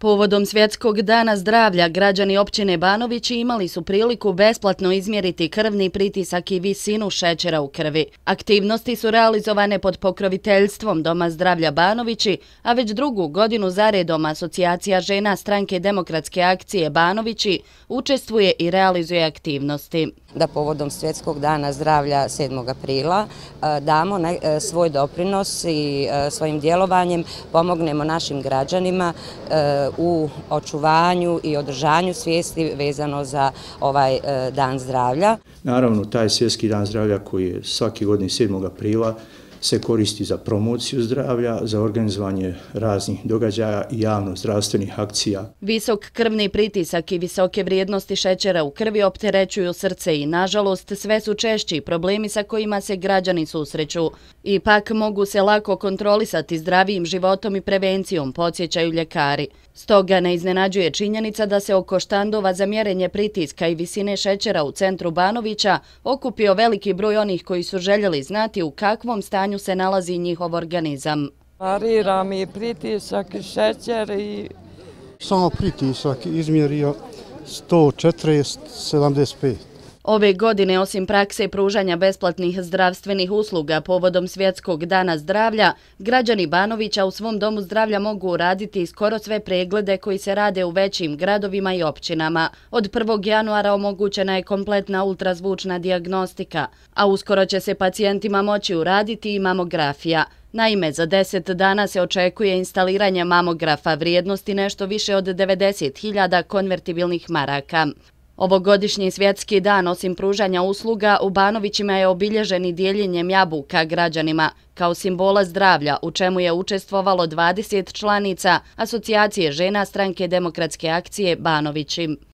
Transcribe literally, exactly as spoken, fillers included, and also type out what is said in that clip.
Povodom Svjetskog dana zdravlja, građani općine Banovići imali su priliku besplatno izmjeriti krvni pritisak i visinu šećera u krvi. Aktivnosti su realizovane pod pokroviteljstvom Doma zdravlja Banovići, a već drugu godinu zaredom Asocijacija žena Stranke demokratske akcije Banovići učestvuje i realizuje aktivnosti. Da povodom Svjetskog dana zdravlja sedmog aprila damo svoj doprinos i svojim djelovanjem pomognemo našim građanima u očuvanju i održanju svijesti vezano za ovaj dan zdravlja. Naravno, taj Svjetski dan zdravlja koji je svake godine sedmog aprila se koristi za promociju zdravlja, za organizovanje raznih događaja i javno-zdravstvenih akcija. Visok krvni pritisak i visoke vrijednosti šećera u krvi opterećuju srce i, nažalost, sve su češći problemi sa kojima se građani susreću. Ipak mogu se lako kontrolisati zdravijim životom i prevencijom, podsjećaju ljekari. Stoga ne iznenađuje činjenica da se oko štandova za mjerenje pritiska i visine šećera u centru Banovića okupio veliki broj onih koji su željeli znati u kakvom stanju se nalazi njihov organizam. Varira mi pritisak i šećer i... Samo pritisak izmjerio sto četrdeset sedamdeset pet. Ove godine, osim prakse pružanja besplatnih zdravstvenih usluga povodom Svjetskog dana zdravlja, građani Banovića u svom domu zdravlja mogu uraditi skoro sve preglede koji se rade u većim gradovima i općinama. Od prvog januara omogućena je kompletna ultrazvučna dijagnostika, a uskoro će se pacijentima moći uraditi i mamografija. Naime, za deset dana se očekuje instaliranje mamografa vrijednosti nešto više od devedeset hiljada konvertibilnih maraka. Ovogodišnji Svjetski dan, osim pružanja usluga, u Banovićima je obilježen i dijeljenjem jabuka građanima kao simbola zdravlja, u čemu je učestvovalo dvadeset članica Asocijacije žena Stranke demokratske akcije Banovići.